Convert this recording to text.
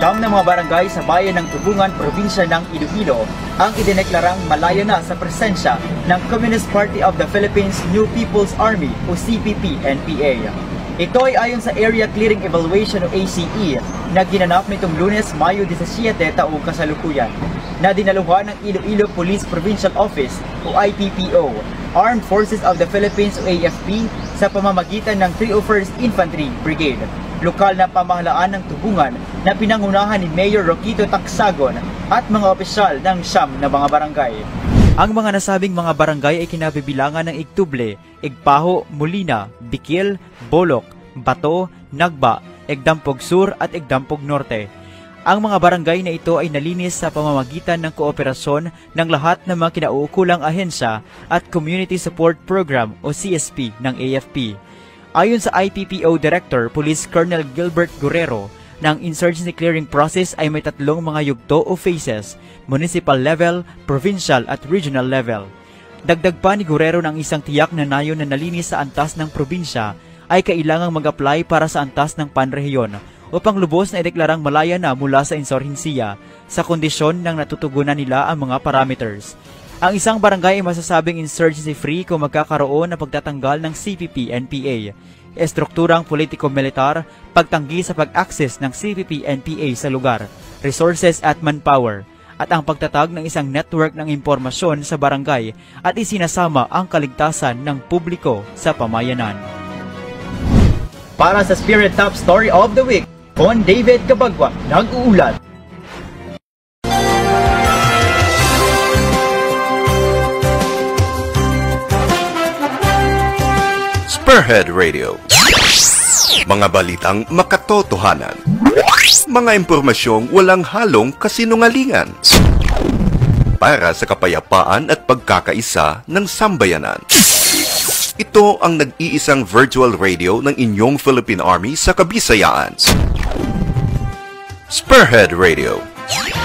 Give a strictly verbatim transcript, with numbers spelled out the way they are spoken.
siyam na mga barangay sa bayan ng Tubungan, probinsya ng Iloilo ang idineklarang malayo na sa presensya ng Communist Party of the Philippines New People's Army o C P P N P A. Ito ay ayon sa Area Clearing Evaluation o A C E na ginanap nitong Lunes, Mayo disisyete taong kasalukuyan na dinaluhan ng Iloilo Police Provincial Office o I P P O, Armed Forces of the Philippines o A F P sa pamamagitan ng three oh first Infantry Brigade, lokal na pamahalaan ng Tubungan na pinangunahan ni Mayor Roquito Tacsagon at mga opisyal ng siyam na mga barangay. Ang mga nasabing mga barangay ay kinabibilangan ng Igtuble, Igpaho, Molina, Bikil, Bolok, Bato, Nagba, Igdampog Sur at Igdampog Norte. Ang mga barangay na ito ay nalinis sa pamamagitan ng kooperasyon ng lahat ng mga kinauukulang ahensya at Community Support Program o C S P ng A F P. Ayon sa I P P O Director Police Colonel Gilbert Guerrero, ng insurgency clearing process ay may tatlong mga yugto o phases, municipal level, provincial at regional level. Dagdag pa ni Guerrero ng isang tiyak na nayon na nalinis sa antas ng probinsya ay kailangang mag-apply para sa antas ng panrehiyon upang lubos na ideklarang malaya na mula sa insurhensiya sa kondisyon ng natutugunan nila ang mga parameters. Ang isang barangay ay masasabing insurgency-free kung magkakaroon ng pagtatanggal ng C P P N P A, estrukturang politiko-militar, pagtanggi sa pag-access ng C P P N P A sa lugar, resources at manpower, at ang pagtatag ng isang network ng impormasyon sa barangay at isinasama ang kaligtasan ng publiko sa pamayanan. Para sa Spirit Top Story of the Week, Con David Cabagua, nag-uulat. Spearhead Radio. Mga balitang makatotohanan. Mga impormasyong walang halong kasinungalingan. Para sa kapayapaan at pagkakaisa ng sambayanan. Ito ang nag-iisang virtual radio ng inyong Philippine Army sa Kabisayaan. Spearhead Radio.